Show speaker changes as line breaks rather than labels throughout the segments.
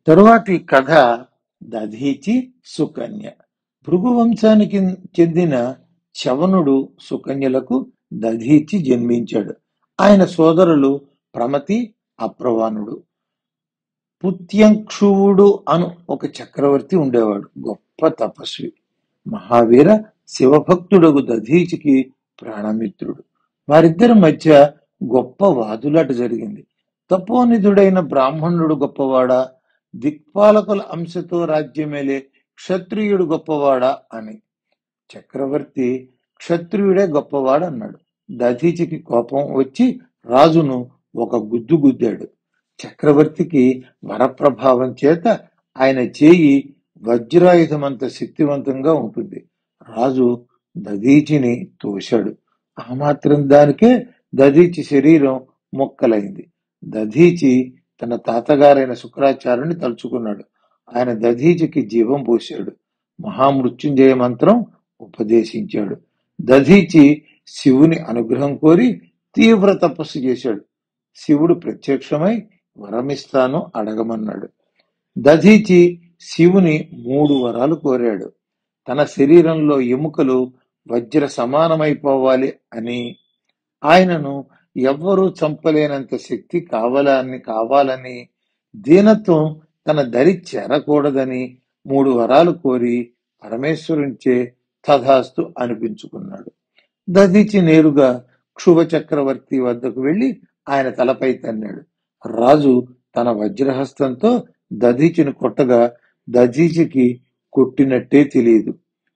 తరువాతి కథ దధీచి సుకన్య. భృగు వంశానికి చెందిన చవనుడు సుకన్యలకు దధీచి జన్మించాడు. ఆయన సోదరులు ప్రమతి, అప్రవానుడు. పుత్యంక్షువుడు అను ఒక చక్రవర్తి ఉండేవాడు. గొప్ప తపస్వి, మహావీర శివభక్తుడగు దధీచికి ప్రాణమిత్రుడు. వారిద్దరి మధ్య గొప్ప వాదులాట జరిగింది. తపోనిధుడైన బ్రాహ్మణుడు గొప్పవాడా, దిక్పాలకుల అంశతో రాజ్యమేలే క్షత్రియుడు గొప్పవాడా అని. చక్రవర్తి క్షత్రియుడే గొప్పవాడన్నాడు. దధీచికి కోపం వచ్చి రాజును ఒక గుద్దు గుద్దాడు. చక్రవర్తికి వరప్రభావం చేత ఆయన చేయి వజ్రాయుధమంత శక్తివంతంగా ఉంటుంది. రాజు దధీచిని తోశాడు. ఆ మాత్రం దానికే దధీచి శరీరం మొక్కలైంది. దధీచి తన తాతగారైన శుక్రాచార్యుని తలుచుకున్నాడు. ఆయన దధీచికి జీవం పోశాడు. మహామృత్యుంజయ మంత్రం ఉపదేశించాడు. దధీచి శివుని అనుగ్రహం కోరి తీవ్ర తపస్సు చేశాడు. శివుడు ప్రత్యక్షమై వరమిస్తాను అడగమన్నాడు. దధీచి శివుని 3 వరాలు కోరాడు. తన శరీరంలో ఎముకలు వజ్ర సమానమైపోవాలి అని, ఆయనను ఎవ్వరూ చంపలేనంత శక్తి కావాలని, దీనత్వం తన దరి చేరకూడదని 3 వరాలు కోరి పరమేశ్వరునిచే తథాస్తు అనిపించుకున్నాడు. దధీచి నేరుగా క్షుభ చక్రవర్తి వద్దకు వెళ్లి ఆయన తలపై తన్నాడు. రాజు తన వజ్రహస్తంతో దధీచిని కొట్టగా దధీచికి కొట్టినట్టే తెలియదు.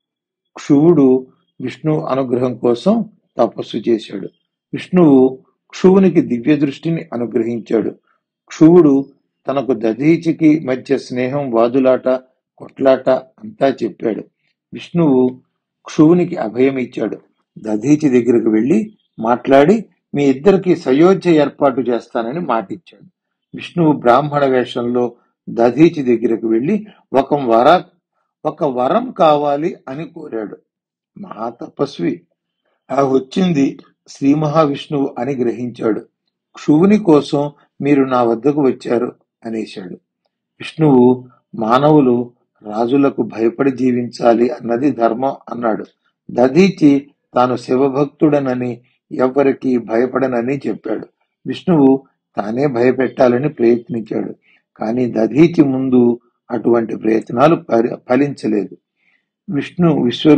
క్షువుడు విష్ణువు అనుగ్రహం కోసం తపస్సు చేశాడు. విష్ణువు క్షువునికి దివ్య దృష్టిని అనుగ్రహించాడు. క్షువుడు తనకు దధీచికి మధ్య స్నేహం, వాదులాట, కొట్లాట అంతా చెప్పాడు. విష్ణువు క్షువునికి అభయం ఇచ్చాడు. దధీచి దగ్గరకు వెళ్లి మాట్లాడి మీ ఇద్దరికి సయోధ్య ఏర్పాటు చేస్తానని మాటిచ్చాడు. విష్ణువు బ్రాహ్మణ వేషంలో దధీచి దగ్గరకు వెళ్లి ఒక వరం కావాలి అని కోరాడు. మహాతపస్వి ఆ వచ్చింది శ్రీ మహావిష్ణువు అని గ్రహించాడు. క్షువుని కోసం మీరు నా వద్దకు వచ్చారు అనేశాడు. విష్ణువు మానవులు రాజులకు భయపడి జీవించాలి అన్నది ధర్మం అన్నాడు. దధీచి తాను శివభక్తుడనని ఎవ్వరికి భయపడనని చెప్పాడు. విష్ణువు తానే భయపెట్టాలని ప్రయత్నించాడు. కానీ దధీచి ముందు అటువంటి ప్రయత్నాలు ఫలించలేదు. విష్ణు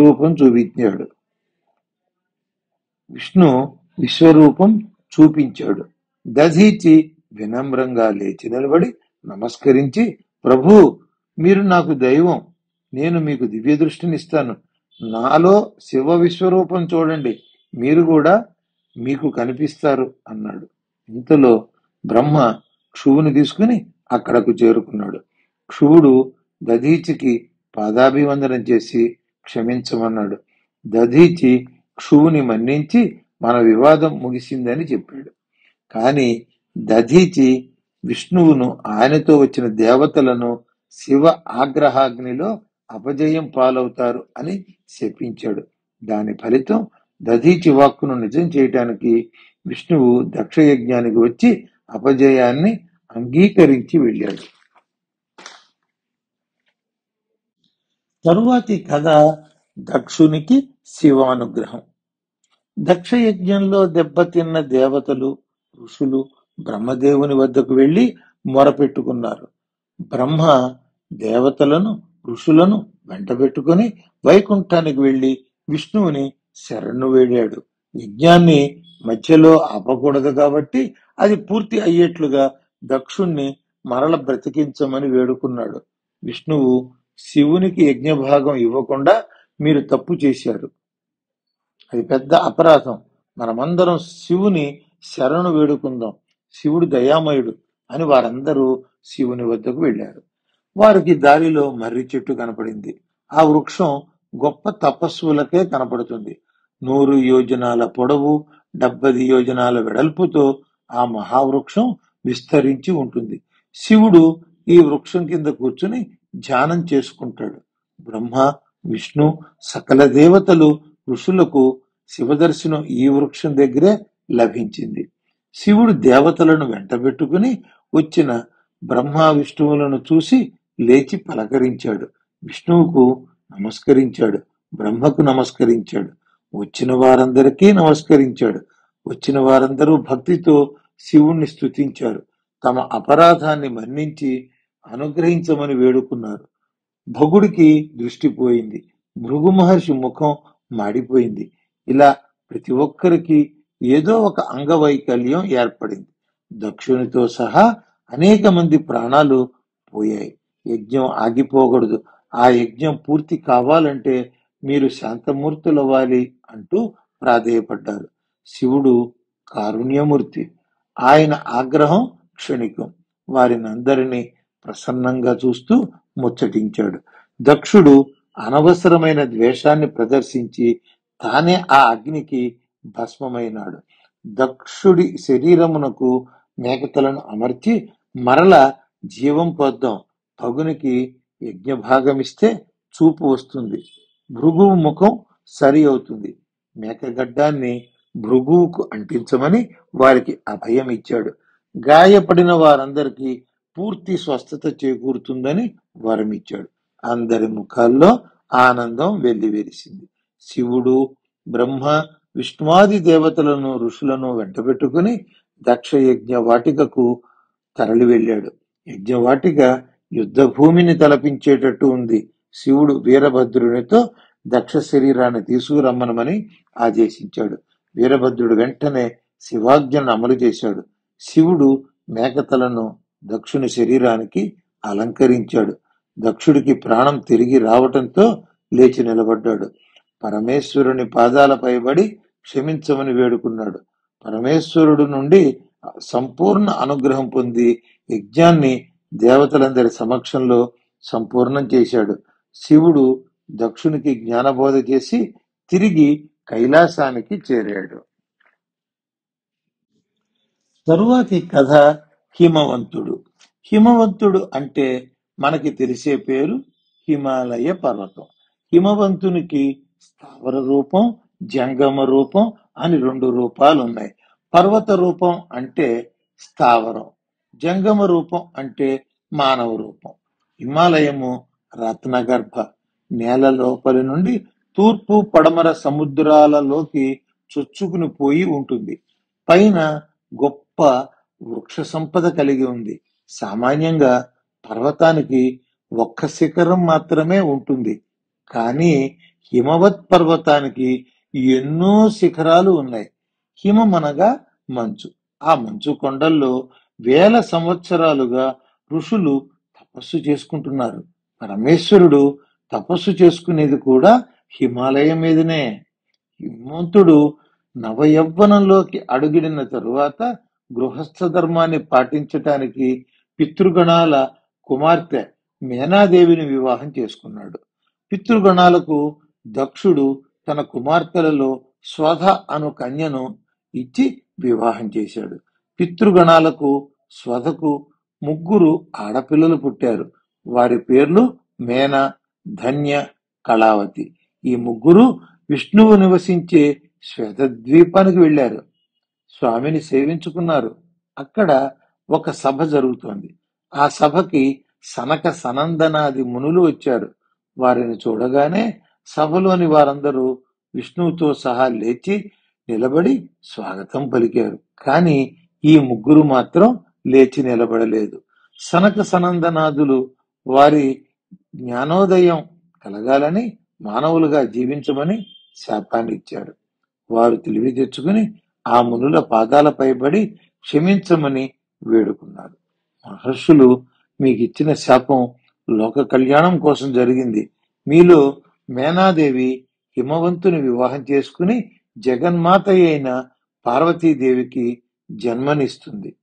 విశ్వరూపం చూపించాడు. దధీచి వినమ్రంగా లేచి నిలబడి నమస్కరించి, ప్రభు, మీరు నాకు దైవం, నేను మీకు దివ్య దృష్టినిస్తాను. నాలో శివ విశ్వరూపం చూడండి, మీరు కూడా మీకు కనిపిస్తారు అన్నాడు. ఇంతలో బ్రహ్మ క్షువుని తీసుకుని అక్కడకు చేరుకున్నాడు. క్షువుడు దధీచికి పాదాభివందనం చేసి క్షమించమన్నాడు. దధీచి క్షువుని మన్నించి మన వివాదం ముగిసిందని చెప్పాడు. కాని దధీచి విష్ణువును, ఆయనతో వచ్చిన దేవతలను శివ ఆగ్రహాగ్నిలో అపజయం పాలవుతారు అని శపించాడు. దాని ఫలితం దధీచి వాక్కును నిజం చేయటానికి విష్ణువు దక్షయజ్ఞానికి వచ్చి అపజయాన్ని అంగీకరించి వెళ్ళాడు. తరువాతి కథ దక్షునికి శివానుగ్రహం. దక్షయజ్ఞంలో దెబ్బతిన్న దేవతలు, ఋషులు బ్రహ్మదేవుని వద్దకు వెళ్లి మొరపెట్టుకున్నారు. బ్రహ్మ దేవతలను, ఋషులను వెంటబెట్టుకుని వైకుంఠానికి వెళ్లి విష్ణువుని శరణు వేడాడు. యజ్ఞాన్ని మధ్యలో ఆపకూడదు కాబట్టి అది పూర్తి అయ్యేట్లుగా దక్షుణ్ణి మరల బ్రతికించమని వేడుకున్నాడు. విష్ణువు శివునికి యజ్ఞభాగం ఇవ్వకుండా మీరు తప్పు చేశారు, అది పెద్ద అపరాధం, మనమందరం శివుని శరణు వేడుకుందాం, శివుడు దయామయుడు అని వారందరూ శివుని వద్దకు వెళ్లారు. వారికి దారిలో మర్రి చెట్టు కనపడింది. ఆ వృక్షం గొప్ప తపస్సులకే కనపడుతుంది. 100 యోజనాల పొడవు, 70 యోజనాల వెడల్పుతో ఆ మహావృక్షం విస్తరించి ఉంటుంది. శివుడు ఈ వృక్షం కింద కూర్చుని ధ్యానం చేసుకుంటాడు. బ్రహ్మ, విష్ణు, సకల దేవతలు, ఋషులకు శివదర్శనం ఈ వృక్షం దగ్గరే లభించింది. శివుడు దేవతలను వెంటబెట్టుకుని వచ్చిన బ్రహ్మ విష్ణువులను చూసి లేచి పలకరించాడు. విష్ణువుకు నమస్కరించాడు, బ్రహ్మకు నమస్కరించాడు, వచ్చిన వారందరికీ నమస్కరించాడు. వచ్చిన వారందరూ భక్తితో శివుణ్ణి స్తుతించారు. తమ అపరాధాన్ని మన్నించి అనుగ్రహించమని వేడుకున్నారు. భగుడికి దృష్టి పోయింది. భృగు మహర్షి ముఖం మాడిపోయింది. ఇలా ప్రతి ఒక్కరికి ఏదో ఒక అంగవైకల్యం ఏర్పడింది. దక్షునితో సహా అనేక మంది ప్రాణాలు పోయాయి. యజ్ఞం ఆగిపోకూడదు. ఆ యజ్ఞం పూర్తి కావాలంటే మీరు శాంతమూర్తులవ్వాలి అంటూ ప్రాధేయపడ్డారు. శివుడు కారుణ్యమూర్తి. ఆయన ఆగ్రహం క్షణికం. వారినందరినీ ప్రసన్నంగా చూస్తూ ముచ్చటించాడు. దక్షుడు అనవసరమైన ద్వేషాన్ని ప్రదర్శించి తానే ఆ అగ్నికి భస్మమైనాడు. దక్షుడి శరీరమునకు మేకతలను అమర్చి మరల జీవం పోద్దాం, భగునికి యజ్ఞభాగమిస్తే చూపు వస్తుంది, భృగువు ముఖం సరి అవుతుంది, మేకగడ్డాన్ని భృగువుకు అంటించమని వారికి అభయం ఇచ్చాడు. గాయపడిన వారందరికీ పూర్తి స్వస్థత చేకూరుతుందని వరమిచ్చాడు. అందరి ముఖాల్లో ఆనందం వెల్లివిరిసింది. శివుడు, బ్రహ్మ, విష్ణువాది దేవతలను ఋషులను వెంటబెట్టుకుని దక్షయజ్ఞ వాటికకు తరలి వెళ్ళాడు. యజ్ఞవాటిక యుద్ధ భూమిని తలపించేటట్టు ఉంది. శివుడు వీరభద్రునితో దక్ష శరీరాన్ని తీసుకురమ్మనమని ఆదేశించాడు. వీరభద్రుడు వెంటనే శివాజ్ఞను అమలు చేశాడు. శివుడు మేకతలను దక్షుని శరీరానికి అలంకరించాడు. దక్షుడికి ప్రాణం తిరిగి రావటంతో లేచి నిలబడ్డాడు. పరమేశ్వరుని పాదాలపై పడి క్షమించమని వేడుకున్నాడు. పరమేశ్వరుడు నుండి సంపూర్ణ అనుగ్రహం పొంది యజ్ఞాన్ని దేవతలందరి సమక్షంలో సంపూర్ణం చేశాడు. శివుడు దక్షునికి జ్ఞానబోధ చేసి తిరిగి కైలాసానికి చేరాడు. తరువాతి కథ హిమవంతుడు. హిమవంతుడు అంటే మనకి తెలిసే పేరు హిమాలయ పర్వతం. హిమవంతునికి స్థావర రూపం, జంగమ రూపం అని రెండు రూపాలు ఉన్నాయి. పర్వత రూపం అంటే స్థావరం, జంగమ రూపం అంటే మానవ రూపం. హిమాలయము రత్నగర్భ, నేల లోపలి నుండి తూర్పు పడమర సముద్రాలలోకి చొచ్చుకుని పోయి ఉంటుంది. పైన గొప్ప వృక్ష సంపద కలిగి ఉంది. సామాన్యంగా పర్వతానికి ఒక్క శిఖరం మాత్రమే ఉంటుంది. కానీ హిమవత్ పర్వతానికి ఎన్నో శిఖరాలు ఉన్నాయి. హిమమనగా మంచు. ఆ మంచు కొండల్లో వేల సంవత్సరాలుగా ఋషులు తపస్సు చేసుకుంటున్నారు. పరమేశ్వరుడు తపస్సు చేసుకునేది కూడా హిమాలయం మీదనే. హిమవంతుడు నవయవ్వనంలోకి అడుగిడిన తరువాత గృహస్థ ధర్మాన్ని పాటించటానికి పితృగణాల కుమార్తె మేనాదేవిని వివాహం చేసుకున్నాడు. పితృగణాలకు దక్షుడు తన కుమార్తెలలో స్వధ అను కన్యను ఇచ్చి వివాహం చేశాడు. పితృగణాలకు స్వధకు ముగ్గురు ఆడపిల్లలు పుట్టారు. వారి పేర్లు మేన, ధన్య, కళావతి. ఈ ముగ్గురు విష్ణువు నివసించే శ్వేతద్వీపానికి వెళ్లారు. స్వామిని సేవించుకున్నారు. అక్కడ ఒక సభ జరుగుతోంది. ఆ సభకి సనక సనందనాది మునులు వచ్చారు. వారిని చూడగానే సభలోని వారందరూ విష్ణువుతో సహా లేచి నిలబడి స్వాగతం పలికారు. కానీ ఈ ముగ్గురు మాత్రం లేచి నిలబడలేదు. సనక సనందనాదులు వారి జ్ఞానోదయం కలగాలని, మానవులుగా జీవించమని శాపాన్ని ఇచ్చారు. వారు తెలివి తెచ్చుకుని ఆ మునుల పాదాలపై పడి క్షమించమని వేడుకున్నారు. మహర్షులు, మీకు ఇచ్చిన శాపం లోక కళ్యాణం కోసం జరిగింది. మీలో మేనాదేవి హిమవంతుని వివాహం చేసుకుని జగన్మాత అయిన పార్వతీదేవికి జన్మనిస్తుంది.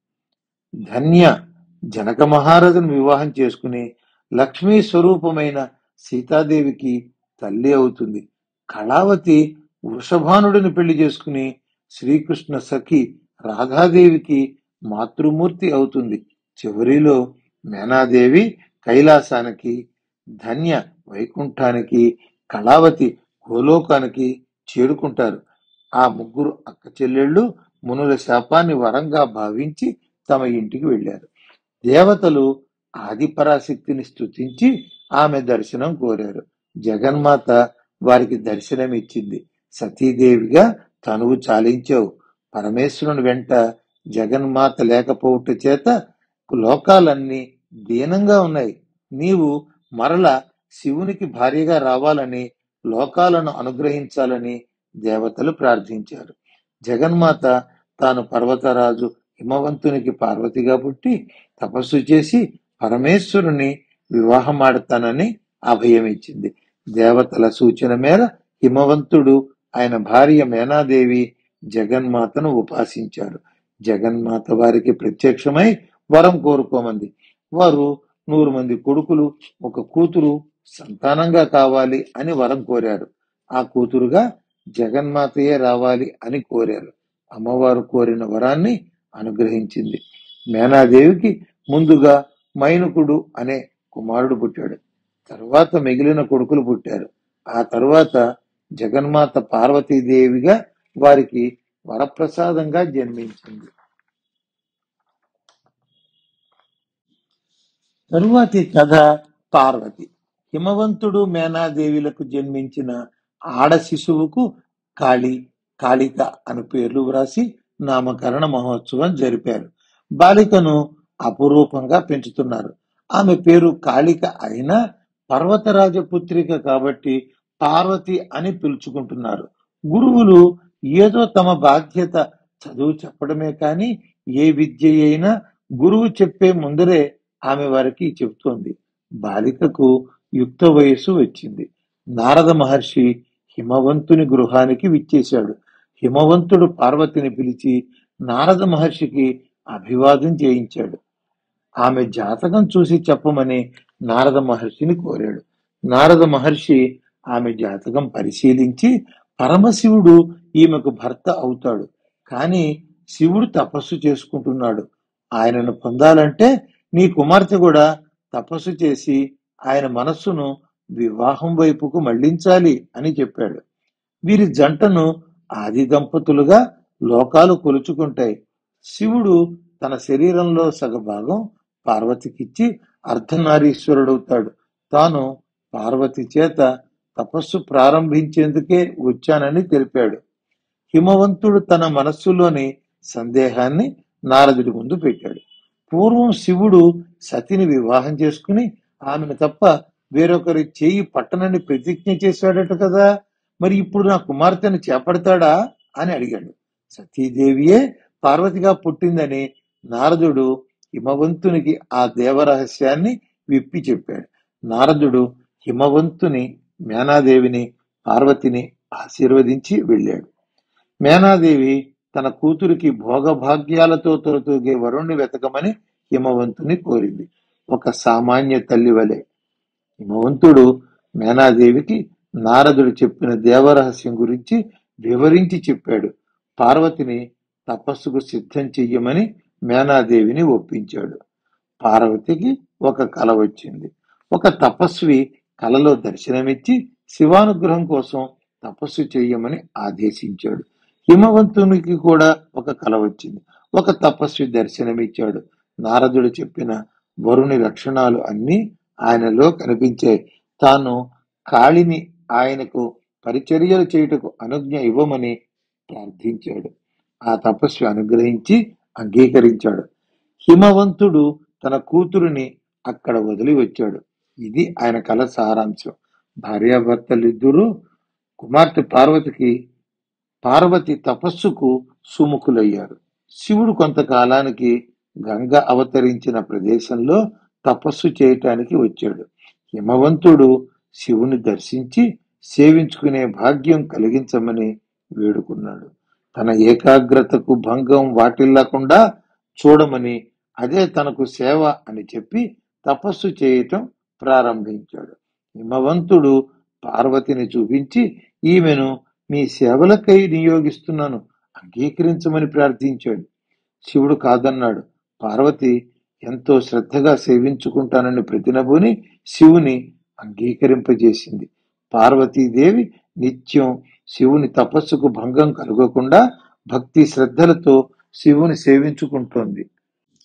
ధన్య జనక మహారాజును వివాహం చేసుకుని లక్ష్మీ స్వరూపమైన సీతాదేవికి తల్లి అవుతుంది. కళావతి వృషభానుడిని పెళ్లి చేసుకుని శ్రీకృష్ణ సఖి రాధాదేవికి మాతృమూర్తి అవుతుంది. చివరిలో మేనాదేవి కైలాసానికి, ధన్య వైకుంఠానికి, కళావతి గోలోకానికి చేరుకుంటారు. ఆ ముగ్గురు అక్క చెల్లెళ్ళు మునుల శాపాన్ని వరంగా భావించి తమ ఇంటికి వెళ్లారు. దేవతలు ఆదిపరాశక్తిని స్తుతించి ఆమె దర్శనం కోరారు. జగన్మాత వారికి దర్శనమిచ్చింది. సతీదేవిగా తనువు చాలించావు. పరమేశ్వరుని వెంట జగన్మాత లేకపోవుట చేత లోకాలన్నీ దీనంగా ఉన్నాయి. నీవు మరల శివునికి భార్యగా రావాలని, లోకాలను అనుగ్రహించాలని దేవతలు ప్రార్థించారు. జగన్మాత తాను పర్వతరాజు హిమవంతునికి పార్వతిగా పుట్టి తపస్సు చేసి పరమేశ్వరుని వివాహమాడతానని అభయమిచ్చింది. దేవతల సూచన మేర హిమవంతుడు ఆయన భార్య మేనాదేవి జగన్మాతను ఉపాసించారు. జగన్మాత వారికి ప్రత్యక్షమై వరం కోరుకోమంది. వారు 100 మంది కొడుకులు, ఒక కూతురు సంతానంగా కావాలి అని వరం కోరారు. ఆ కూతురుగా జగన్మాతయే రావాలి అని కోరారు. అమ్మవారు కోరిన వరాన్ని అనుగ్రహించింది. మేనాదేవికి ముందుగా మైనకుడు అనే కుమారుడు పుట్టాడు. తరువాత మిగిలిన కొడుకులు పుట్టారు. ఆ తరువాత జగన్మాత పార్వతీదేవిగా వారికి వరప్రసాదంగా జన్మించింది. తరువాతి కథ పార్వతి. హిమవంతుడు మేనాదేవిలకు జన్మించిన ఆడ శిశువుకు కాళిక అను పేర్లు వ్రాసి నామకరణ మహోత్సవం జరిపారు. బాలికను అపురూపంగా పెంచుతున్నారు. ఆమె పేరు కాళిక అయినా పర్వతరాజ పుత్రిక కాబట్టి పార్వతి అని పిలుచుకుంటున్నారు. గురువులు ఏదో తమ బాధ్యత చదువు చెప్పడమే కాని ఏ విద్య అయినా గురువు చెప్పే ముందరే ఆమె వారికి చెబుతోంది. బాలికకు యుక్త వయస్సు వచ్చింది. నారద మహర్షి హిమవంతుని గృహానికి విచ్చేశాడు. హిమవంతుడు పార్వతిని పిలిచి నారద మహర్షికి అభివాదం చేయించాడు. ఆమె జాతకం చూసి చెప్పమని నారద మహర్షిని కోరాడు. నారద మహర్షి ఆమె జాతకం పరిశీలించి పరమశివుడు ఈమెకు భర్త అవుతాడు, కానీ శివుడు తపస్సు చేసుకుంటున్నాడు. ఆయనను పొందాలంటే నీ కుమార్తె కూడా తపస్సు చేసి ఆయన మనస్సును వివాహం వైపుకు మళ్లించాలి అని చెప్పాడు. వీరి జంటను ఆది దంపతులుగా లోకాలు కొలుచుకుంటాయి. శివుడు తన శరీరంలో సగభాగం పార్వతికిచ్చి అర్ధనారీశ్వరుడవుతాడు. తాను పార్వతి చేత తపస్సు ప్రారంభించేందుకే వచ్చానని తెలిపాడు. హిమవంతుడు తన మనస్సులోని సందేహాన్ని నారదుడి ముందు పెట్టాడు. పూర్వం శివుడు సతిని వివాహం చేసుకుని ఆమెను తప్ప వేరొకరి చేయి పట్టనని ప్రతిజ్ఞ చేశాడట కదా, మరి ఇప్పుడు నా కుమార్తెను చేపడతాడా అని అడిగాడు. సతీదేవియే పార్వతిగా పుట్టిందని నారదుడు హిమవంతునికి ఆ దేవరహస్యాన్ని విప్పి చెప్పాడు. నారదుడు హిమవంతుని, మేనాదేవిని, పార్వతిని ఆశీర్వదించి వెళ్ళాడు. మేనాదేవి తన కూతురికి భోగభాగ్యాలతో తొలతూగే వరుణ్ణి వెతకమని హిమవంతుని కోరింది. ఒక సామాన్య తల్లి వలె హిమవంతుడు మేనాదేవికి నారదుడు చెప్పిన దేవరహస్యం గురించి వివరించి చెప్పాడు. పార్వతిని తపస్సుకు సిద్ధం చెయ్యమని మేనాదేవిని ఒప్పించాడు. పార్వతికి ఒక కల వచ్చింది. ఒక తపస్వి కలలో దర్శనమిచ్చి శివానుగ్రహం కోసం తపస్సు చెయ్యమని ఆదేశించాడు. హిమవంతునికి కూడా ఒక కల వచ్చింది. ఒక తపస్వి దర్శనమిచ్చాడు. నారదుడు చెప్పిన వరుని లక్షణాలు అన్నీ ఆయనలో కనిపించాయి. తాను కాళిని ఆయనకు పరిచర్యలు చేయుటకు అనుజ్ఞ ఇవ్వమని ప్రార్థించాడు. ఆ తపస్వి అనుగ్రహించి అంగీకరించాడు. హిమవంతుడు తన కూతురుని అక్కడ వదిలి వచ్చాడు. ఇది ఆయన కల సారాంశం. భార్యాభర్తలిద్దరూ కుమార్తె పార్వతి తపస్సుకు సుముఖులయ్యారు. శివుడు కొంతకాలానికి గంగ అవతరించిన ప్రదేశంలో తపస్సు చేయటానికి వచ్చాడు. హిమవంతుడు శివుని దర్శించి సేవించుకునే భాగ్యం కలిగించమని వేడుకున్నాడు. తన ఏకాగ్రతకు భంగం వాటిల్లకుండా చూడమని, అదే తనకు సేవ అని చెప్పి తపస్సు చేయటం ప్రారంభించాడు. హిమవంతుడు పార్వతిని చూపించి ఈమెను మీ సేవలకై నియోగిస్తున్నాను, అంగీకరించమని ప్రార్థించాడు. శివుడు కాదన్నాడు. పార్వతి ఎంతో శ్రద్ధగా సేవించుకుంటానని ప్రతినబూని శివుని అంగీకరింపజేసింది. పార్వతీదేవి నిత్యం శివుని తపస్సుకు భంగం కలగకుండా భక్తి శ్రద్ధలతో శివుని సేవించుకుంటోంది.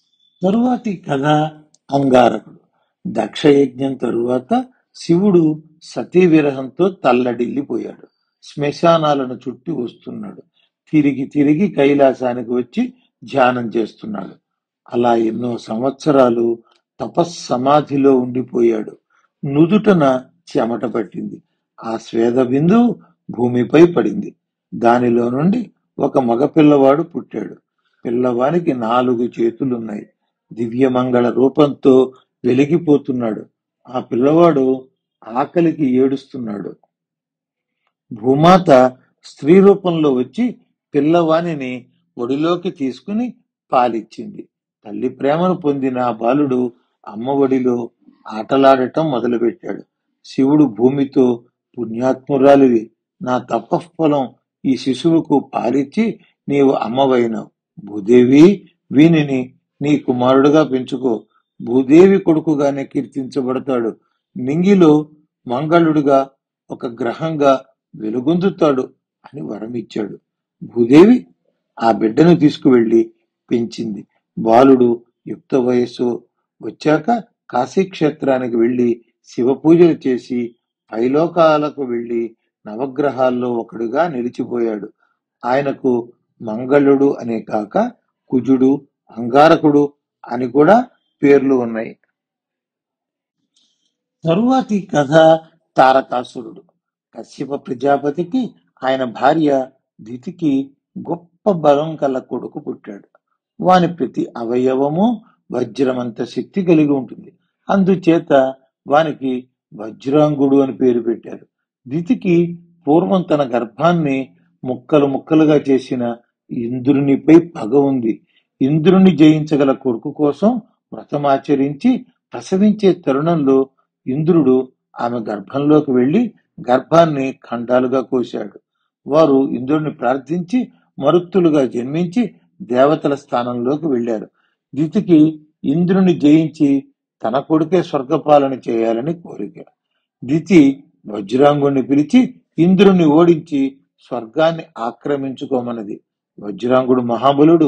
తరువాతి కథ అంగారకుడు. దక్షయజ్ఞం తరువాత శివుడు సతీ విరహంతో తల్లడిల్లిపోయాడు. శ్మశానాలను చుట్టి వస్తున్నాడు. తిరిగి తిరిగి కైలాసానికి వచ్చి ధ్యానం చేస్తున్నాడు. అలా ఎన్నో సంవత్సరాలు తపస్సమాధిలో ఉండిపోయాడు. నుదుటన చెమట పట్టింది. ఆ స్వేద బిందువు భూమిపై పడింది. దానిలో నుండి ఒక మగ పిల్లవాడు పుట్టాడు. పిల్లవానికి 4 చేతులున్నాయి. దివ్యమంగళ రూపంతో వెలిగిపోతున్నాడు. ఆ పిల్లవాడు ఆకలికి ఏడుస్తున్నాడు. భూమాత స్త్రీ రూపంలో వచ్చి పిల్లవానిని ఒడిలోకి తీసుకుని పాలిచ్చింది. తల్లి ప్రేమను పొందిన ఆ బాలుడు అమ్మ ఒడిలో ఆటలాడటం మొదలుపెట్టాడు. శివుడు భూమితో, పుణ్యాత్మురాలివి, నా తపఃఫలం ఈ శిశువుకు పాలిచ్చి నీవు అమ్మవైనావు. భూదేవి, వీనిని నీ కుమారుడుగా పెంచుకో. భూదేవి కొడుకుగానే కీర్తించబడతాడు. నింగిలో మంగళుడుగా, ఒక గ్రహంగా వెలుగొందుతాడు అని వరమిచ్చాడు. భూదేవి ఆ బిడ్డను తీసుకువెళ్లి పెంచింది. బాలుడు యుక్త వయస్సు వచ్చాక కాశీక్షేత్రానికి వెళ్లి శివ పూజలు చేసి పైలోకాలకు వెళ్లి నవగ్రహాల్లో ఒకడుగా నిలిచిపోయాడు. ఆయనకు మంగళుడు అనే కాక కుజుడు, అంగారకుడు అని కూడా పేర్లు ఉన్నాయి. తరువాతి కథ తారకాసురుడు. కశ్యప ప్రజాపతికి ఆయన భార్య దితికి గొప్ప బలం కల కొడుకు పుట్టాడు. వాని ప్రతి అవయవము వజ్రమంత శక్తి కలిగి ఉంటుంది. అందుచేత వానికి వజ్రాంగుడు అని పేరు పెట్టారు. దితికి పూర్వం తన గర్భాన్ని ముక్కలు ముక్కలుగా చేసిన ఇంద్రునిపై పగ ఉంది. ఇంద్రుని జయించగల కొడుకు కోసం వ్రతమాచరించి ప్రసవించే తరుణంలో ఇంద్రుడు ఆమె గర్భంలోకి వెళ్లి గర్భాన్ని ఖండాలుగా కోశాడు. వారు ఇంద్రుడిని ప్రార్థించి మరుత్తులుగా జన్మించి దేవతల స్థానంలోకి వెళ్లారు. దితికి ఇంద్రుని జయించి తన కొడుకే స్వర్గపాలన చేయాలని కోరిక. దితి వజ్రాంగుణ్ణి పిలిచి ఇంద్రుణ్ణి ఓడించి స్వర్గాన్ని ఆక్రమించుకోమన్నది. వజ్రాంగుడు మహాబలుడు.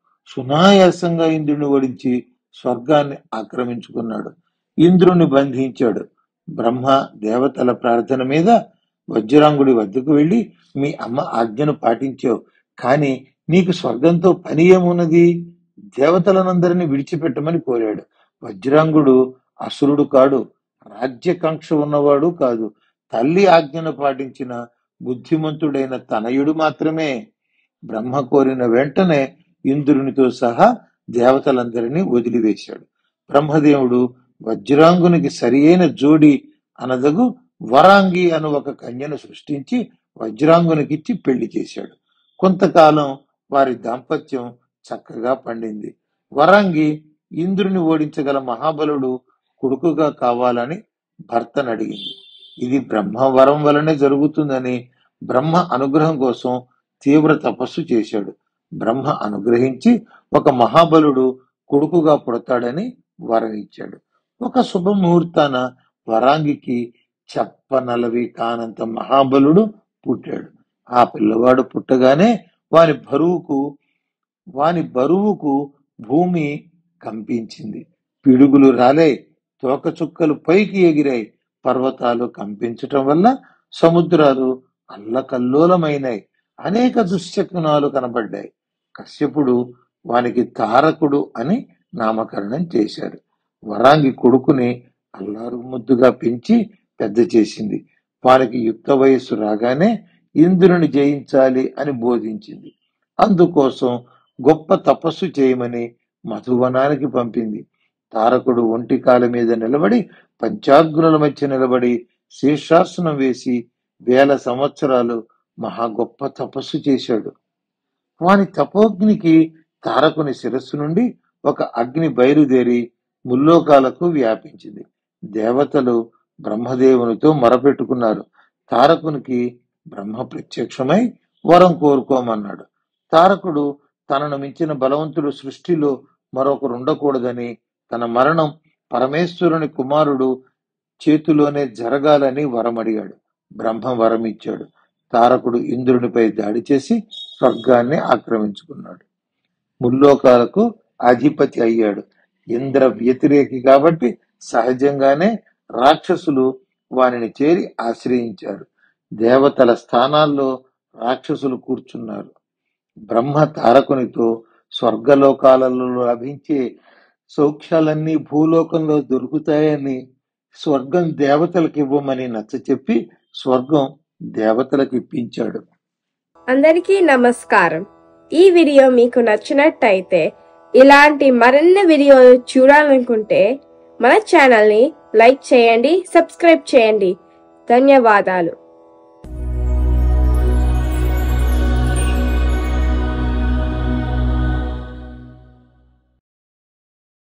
సునాయాసంగా ఇంద్రుని ఓడించి స్వర్గాన్ని ఆక్రమించుకున్నాడు. ఇంద్రుని బంధించాడు. బ్రహ్మ దేవతల ప్రార్థన మీద వజ్రాంగుడి వద్దకు వెళ్లి, మీ అమ్మ ఆజ్ఞను పాటించావు, కాని నీకు స్వర్గంతో పని ఏమున్నది? దేవతలనందరినీ విడిచిపెట్టమని కోరాడు. వజ్రాంగుడు అసురుడు కాడు, రాజ్యకాంక్ష ఉన్నవాడు కాదు. తల్లి ఆజ్ఞను పాటించిన బుద్ధిమంతుడైన తనయుడు మాత్రమే. బ్రహ్మ కోరిన వెంటనే ఇంద్రునితో సహా దేవతలందరినీ వదిలివేశాడు. బ్రహ్మదేవుడు వజ్రాంగునికి సరి అయిన జోడి అనదగు వరాంగి అను ఒక కన్యను సృష్టించి వజ్రాంగునికిచ్చి పెళ్లి చేశాడు. కొంతకాలం వారి దాంపత్యం చక్కగా పండింది. వరాంగి ఇంద్రుని ఓడించగల మహాబలుడు కొడుకుగా కావాలని భర్తను అడిగింది. ఇది బ్రహ్మ వరం వలనే జరుగుతుందని బ్రహ్మ అనుగ్రహం కోసం తీవ్ర తపస్సు చేశాడు. బ్రహ్మ అనుగ్రహించి ఒక మహాబలుడు కొడుకుగా పుడతాడని వరం ఇచ్చాడు. ఒక శుభముహూర్తాన వరాంగికి చెప్పనలవి కానంత మహాబలుడు పుట్టాడు. ఆ పిల్లవాడు పుట్టగానే వాని బరువుకు భూమి కంపించింది. పిడుగులు రాలాయి, తోకచుక్కలు పైకి ఎగిరాయి. పర్వతాలు కంపించటం వల్ల సముద్రాలు అల్లకల్లోలమైనాయి. అనేక దుశ్శకునాలు కనబడ్డాయి. కశ్యపుడు వానికి తారకుడు అని నామకరణం చేశారు. వరాంగి కొడుకుని అల్లారు ముద్దుగా పెంచి పెద్ద చేసింది. వానికి యుక్త వయస్సు రాగానే ఇంద్రుని జయించాలి అని బోధించింది. అందుకోసం గొప్ప తపస్సు చేయమని మధువనానికి పంపింది. తారకుడు ఒంటి కాల మీద నిలబడి, పంచాగ్నుల మధ్య నిలబడి శీర్షాసనం వేసి 1000 సంవత్సరాలు మహా గొప్ప తపస్సు చేశాడు. వాని తపోగ్నికి తారకుని శిరస్సు నుండి ఒక అగ్ని బయలుదేరి ముల్లోకాలకు వ్యాపించింది. దేవతలు బ్రహ్మదేవునితో మొరపెట్టుకున్నారు. తారకునికి బ్రహ్మ ప్రత్యక్షమై వరం కోరుకోమన్నాడు. తారకుడు తనను మించిన బలవంతుడు సృష్టిలో మరొకరు ఉండకూడదని, తన మరణం పరమేశ్వరుని కుమారుడు చేతిలోనే జరగాలని వరమడిగాడు. బ్రహ్మ వరం ఇచ్చాడు. తారకుడు ఇంద్రునిపై దాడి చేసి స్వర్గాన్ని ఆక్రమించుకున్నాడు. ముల్లోకాలకు అధిపతి అయ్యాడు. ఇంద్ర వ్యతిరేకి కాబట్టి సహజంగానే రాక్షసులు వానిని చేరి ఆశ్రయించారు. దేవతల స్థానాల్లో రాక్షసులు కూర్చున్నారు. బ్రహ్మ తారకునితో స్వర్గలోకాలలో లభించే సౌఖ్యాలన్నీ భూలోకంలో దొరుకుతాయని, స్వర్గం దేవతలకు ఇవ్వమని నచ్చచెప్పి స్వర్గం దేవతలకు ఇప్పించాడు.
అందరికీ నమస్కారం. ఈ వీడియో మీకు నచ్చినట్టయితే, ఇలాంటి మరిన్ని వీడియోలు చూడాలనుకుంటే మన ఛానల్ని లైక్ చేయండి, సబ్స్క్రైబ్ చేయండి. ధన్యవాదాలు.